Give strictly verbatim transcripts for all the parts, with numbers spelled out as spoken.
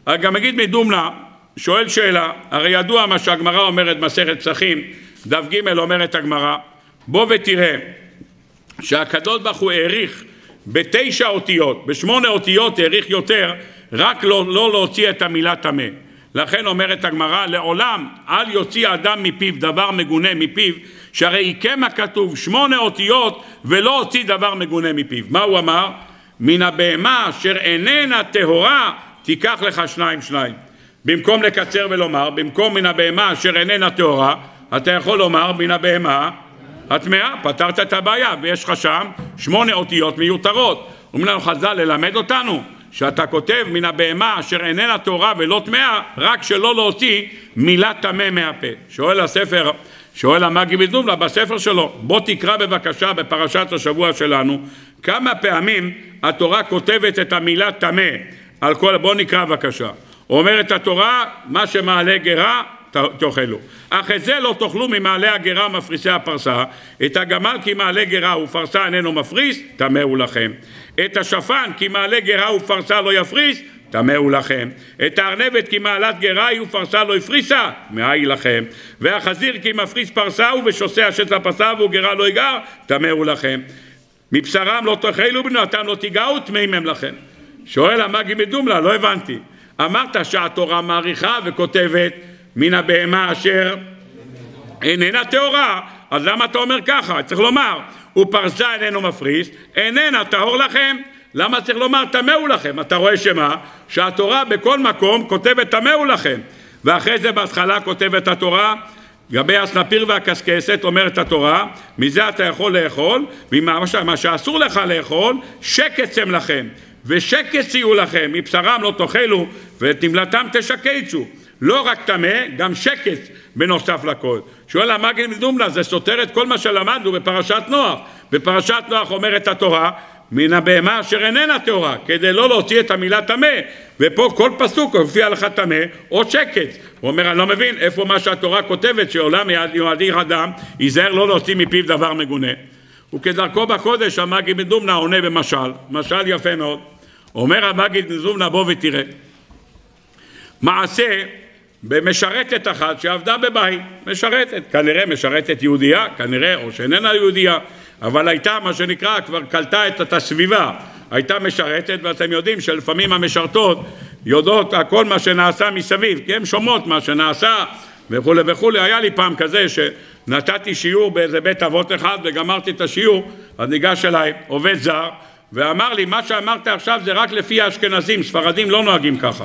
גם אגיד מדומנה, שואל שאלה, הרי ידוע מה שהגמרא אומרת מסכת פסחים, דף ג' אומרת הגמרא, בוא ותראה שהקדוש ברוך הוא העריך בתשע אותיות, בשמונה אותיות העריך יותר, רק לא, לא להוציא את המילה טמא. לכן אומרת הגמרא, לעולם אל יוציא אדם מפיו דבר מגונה מפיו, שהרי עיקם הכתוב שמונה אותיות ולא הוציא דבר מגונה מפיו. מה הוא אמר? מן הבהמה אשר איננה טהורה תיקח לך שניים שניים. במקום לקצר ולומר, במקום מן הבהמה אשר איננה טהורה, אתה יכול לומר מן הבהמה הטמאה, פתרת את הבעיה, ויש לך שם שמונה אותיות מיותרות. אומרים לנו חז"ל ללמד אותנו שאתה כותב מן הבהמה אשר איננה טהורה ולא טמאה, רק שלא להוציא מילה טמא מהפה. שואל הספר, שואל המגיד מדומנה בספר שלו, בוא תקרא בבקשה בפרשת השבוע שלנו, כמה פעמים התורה כותבת את המילה טמא על כל, בוא נקרא בבקשה. אומרת התורה, מה שמעלה גרה תאכלו. אך את זה לא תאכלו ממעלה הגרה מפריסי הפרסה, את הגמל כי מעלה גרה ופרסה איננו מפריס, טמאו לכם. את השפן כי מעלה גרה ופרסה לא יפריס, טמאו לכם. את הארנבת כי מעלת גרה היא ופרסה לא יפריסה, טמאה היא לכם. והחזיר כי מפריס פרסה ובשוסע השץ פרסה וגרה לא יגר, טמאו לכם. מבשרם לא תאכלו בנותם לא תיגעו, טמאים הם לכם. שואל המגיד מדומנה, לא הבנתי. אמרת שהתורה מעריכה וכותבת מן הבהמה אשר איננה טהורה, אז למה אתה אומר ככה? צריך לומר, ופרסה איננו מפריס, איננה טהור לכם. למה צריך לומר טמאו לכם? אתה רואה שמה? שהתורה בכל מקום כותבת טמאו לכם, ואחרי זה בהתחלה כותבת התורה, גבי הסנפיר והקסקסת אומרת התורה, מזה אתה יכול לאכול, ומה שאסור לך לאכול, שקץ הם לכם, ושקץ יהיו לכם, מבשרם לא תאכלו, ותמלתם תשקצו. לא רק טמא, גם שקץ בנוסף לכל. שואל המגיד מדומנה, זה סותר את כל מה שלמדנו בפרשת נוח. בפרשת נוח אומרת התורה, מן הבהמה אשר איננה טהורה, כדי לא להוציא את המילה טמא. ופה כל פסוק הופיע לך טמא או שקץ. הוא אומר, אני לא מבין איפה מה שהתורה כותבת, שעולם יועדי אדם, ייזהר לא להוציא מפיו דבר מגונה. וכדרכו בקודש המגיד מדומנה עונה במשל, משל יפה מאוד. אומר המגיד מדומנה, בוא ותראה. מעשה במשרתת אחת שעבדה בבית, משרתת, כנראה משרתת יהודייה, כנראה, או שאיננה יהודייה, אבל הייתה מה שנקרא, כבר קלטה את הסביבה, הייתה משרתת, ואתם יודעים שלפעמים המשרתות יודעות הכל מה שנעשה מסביב, כי הן שומעות מה שנעשה וכו' וכו'. היה לי פעם כזה שנתתי שיעור באיזה בית אבות אחד וגמרתי את השיעור, אז ניגש אליי עובד זר ואמר לי, מה שאמרת עכשיו זה רק לפי האשכנזים, ספרדים לא נוהגים ככה.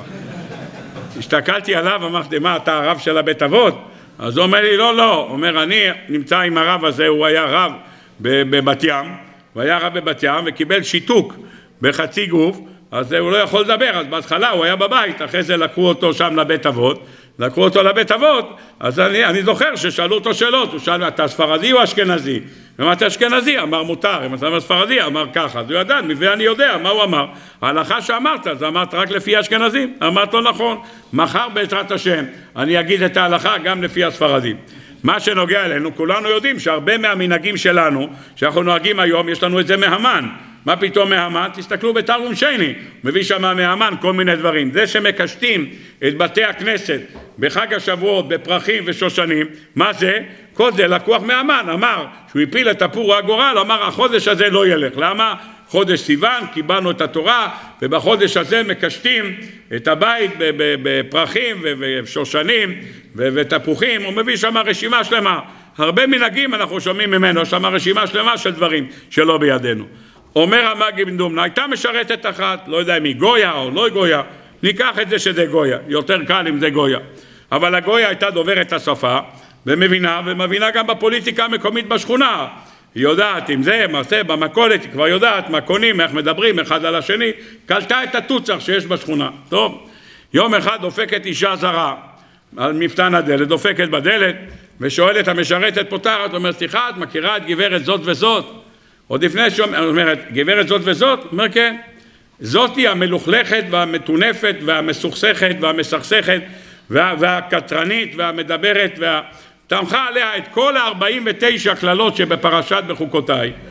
הסתכלתי עליו, אמרתי, מה, אתה הרב של הבית אבות? אז הוא אומר לי, לא, לא. הוא אומר, אני נמצא עם הרב הזה, הוא היה רב בבת ים, הוא היה רב בבת ים וקיבל שיתוק בחצי גוף, אז הוא לא יכול לדבר, אז בהתחלה הוא היה בבית, אחרי זה לקחו אותו שם לבית אבות, לקחו אותו לבית אבות, אז אני, אני זוכר ששאלו אותו שאלות, הוא שאל, אתה ספרדי או אשכנזי? אמרתי אשכנזי, אמר מותר, אם אתה אומר ספרדי, אמר ככה, אז הוא ידע, ואני יודע מה הוא אמר. ההלכה שאמרת, אז אמרת רק לפי אשכנזים, אמרת לא נכון, מחר בעזרת השם, אני אגיד את ההלכה גם לפי הספרדים. מה שנוגע אלינו, כולנו יודעים שהרבה מהמנהגים שלנו, שאנחנו נוהגים היום, יש לנו את זה מהמן. מה פתאום מהמן? תסתכלו בתרגום שני, מביא שם מהמן כל מיני דברים. זה שמקשטים את בתי הכנסת בחג השבועות, בפרחים ושושנים, מה זה? כל זה לקוח מהמן, אמר שהוא הפיל את הפור הגורל, אמר החודש הזה לא ילך. למה? חודש סיוון, קיבלנו את התורה, ובחודש הזה מקשטים את הבית בפרחים ושושנים ותפוחים, הוא מביא שם רשימה שלמה. הרבה מנהגים אנחנו שומעים ממנו, שם רשימה שלמה של דברים שלא בידינו. אומר המגיד מדומנה, הייתה משרתת אחת, לא יודע אם היא גויה או לא גויה, ניקח את זה שזה גויה, יותר קל אם זה גויה. אבל הגויה הייתה דוברת השפה, ומבינה, ומבינה גם בפוליטיקה המקומית בשכונה. היא יודעת אם זה, מה זה, במכולת, היא כבר יודעת מה קונים, איך מדברים אחד על השני, קלטה את התוצר שיש בשכונה. טוב, יום אחד דופקת אישה זרה, על מפתן הדלת, דופקת בדלת, ושואלת המשרתת פותחת, אומרת, סליחה, את מכירה את גברת זאת וזאת? עוד לפני שאומרת, גברת זאת וזאת? אומר, כן. זאת היא המלוכלכת והמתונפת והמסוכסכת והמסכסכת וה, והקטרנית והמדברת וה... תמכה עליה את כל ה-ארבעים ותשע כללות שבפרשת בחוקותיי.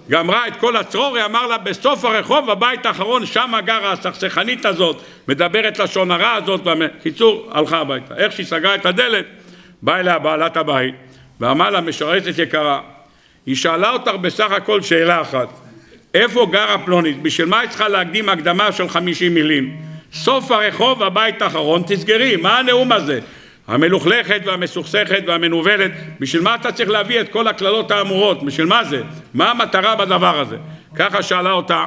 גמרה את כל הצרור, אמר לה בסוף הרחוב, הבית האחרון, שם גרה הסכסכנית הזאת, מדברת לשון הרע הזאת, בקיצור, הלכה הביתה. איך שהיא סגרה את הדלת, באה אליה בעלת הבית, ואמר לה, משרתת יקרה, היא שאלה אותך בסך הכל שאלה אחת, איפה גרה פלונית? בשביל מה היא צריכה להקדים הקדמה של חמישים מילים? סוף הרחוב, הבית האחרון, תסגרי, מה הנאום הזה? המלוכלכת והמסוכסכת והמנובלת, בשביל מה אתה צריך להביא את כל הכללות האמורות? בשביל מה זה? מה המטרה בדבר הזה? ככה שאלה אותה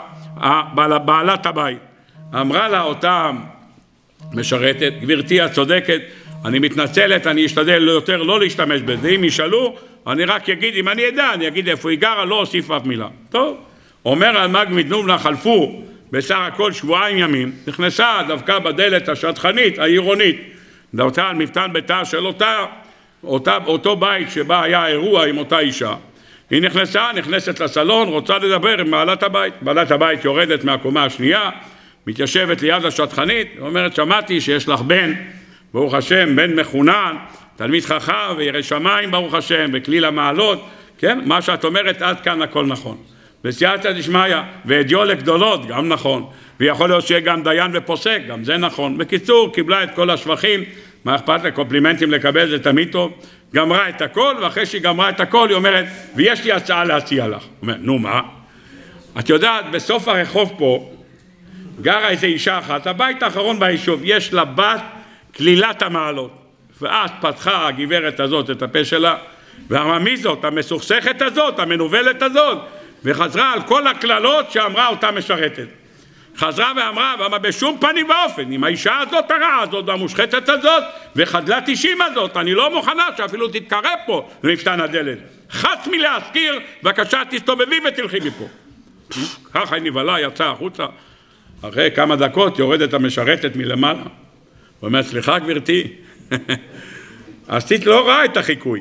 בעלת הבית. אמרה לה אותה משרתת, גברתי הצודקת, אני מתנצלת, אני אשתדל יותר לא להשתמש בזה, אם ישאלו, אני רק אגיד, אם אני אדע, אני אגיד איפה היא גרה, לא אוסיף אף מילה. טוב, אומר אלמג מדובנה, חלפו בסך הכל שבועיים ימים, נכנסה דווקא בדלת השטחנית, העירונית, דווקא על מפתן ביתה של אותה, אותה, אותו בית שבה היה אירוע עם אותה אישה. היא נכנסה, נכנסת לסלון, רוצה לדבר עם בעלת הבית. בעלת הבית יורדת מהקומה השנייה, מתיישבת ליד השטחנית, ואומרת, שמעתי שיש לך בן, ברוך השם, בן מחונן, תלמיד חכם וירא שמיים ברוך השם, וכליל המעלות, כן? מה שאת אומרת עד כאן הכל נכון. בסייעתא דשמיא, והדיו לגדולות, גם נכון. ויכול להיות שיהיה גם דיין ופוסק, גם זה נכון. בקיצור, קיבלה את כל השבחים, מה אכפת לקומפלימנטים לקבל, זה תמיד טוב. גמרה את הכל, ואחרי שהיא גמרה את הכל, היא אומרת, ויש לי הצעה להציע לך. אומר, נו מה? את יודעת, בסוף הרחוב פה, גרה איזו אישה אחת, הבית האחרון ביישוב, יש לה בת כלילת המעלות. ואז פתחה הגברת הזאת את הפה שלה, ואמרה, מי זאת? המסוכסכת הזאת, המנובלת הזאת, וחזרה על כל הכללות שאמרה אותה משרתת. חזרה ואמרה, ואמרה בשום פנים ואופן, עם האישה הזאת הרעה הזאת, והמושחתת הזאת, וחדלת אישים הזאת, אני לא מוכנה שאפילו תתקרב פה למפתן הדלת. חץ מלהזכיר, בבקשה תסתובבי ותלכי מפה. ככה היא נבלה, יצאה החוצה. אחרי כמה דקות יורדת המשרתת מלמעלה. הוא אומר, סליחה גברתי, עשית לא רע את החיקוי.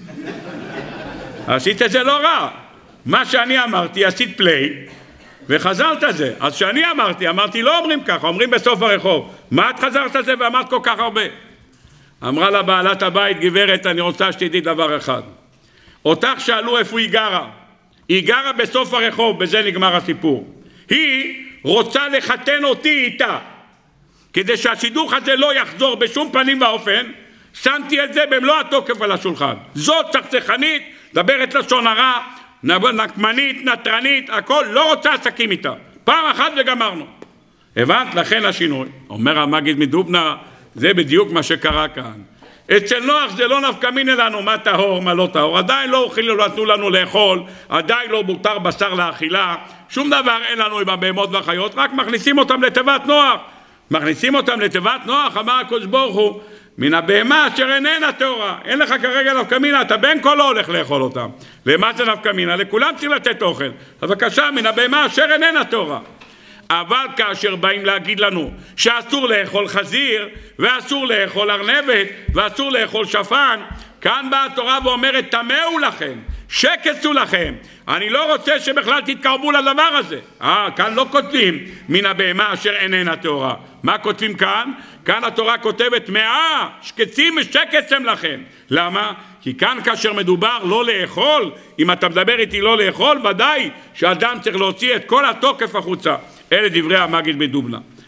עשית את זה לא רע. מה שאני אמרתי, עשית פליי, וחזרת על זה. אז שאני אמרתי, אמרתי, לא אומרים ככה, אומרים בסוף הרחוב. מה את חזרת על זה ואמרת כל כך הרבה? אמרה לה בעלת הבית, גברת, אני רוצה שתדעי דבר אחד. אותך שאלו איפה היא גרה. היא גרה בסוף הרחוב, בזה נגמר הסיפור. היא רוצה לחתן אותי איתה. כדי שהשידוך הזה לא יחזור בשום פנים ואופן, שמתי את זה במלוא התוקף על השולחן. זאת סכסכנית, דברת לשון הרע, נקמנית, נטרנית, הכל, לא רוצה עסקים איתה. פעם אחת וגמרנו. הבנת? לכן השינוי. אומר המגיד מדובנה, זה בדיוק מה שקרה כאן. אצל נוח זה לא נפקא מינה לנו מה טהור, מה לא טהור. עדיין לא אוכלו, לא נתנו לנו לאכול, עדיין לא מותר בשר לאכילה, שום דבר אין לנו עם הבהמות והחיות, רק מכניסים אותם לתיבת נוח. מכניסים אותם לתיבת נוח, אמר הקדוש ברוך הוא, מן הבהמה אשר איננה טהורה, אין לך כרגע נפקא מינה, אתה בין כה לא הולך לאכול אותם. למה זה נפקא מינה? לכולם צריך לתת אוכל. אז בבקשה, מן הבהמה אשר איננה טהורה. אבל כאשר באים להגיד לנו שאסור לאכול חזיר, ואסור לאכול ארנבת, ואסור לאכול שפן, כאן באה התורה ואומרת, תמהו לכם, שקצו לכם, אני לא רוצה שבכלל תתקרבו לדבר הזה. אה, כאן לא כותבים מן הבהמה אשר איננה טהורה. מה כותבים כאן? כאן התורה כותבת מאה, שקצים ושקצם לכם. למה? כי כאן כאשר מדובר לא לאכול, אם אתה מדבר איתי לא לאכול, ודאי שאדם צריך להוציא את כל התוקף החוצה. אלה דברי המגיד מדובנה.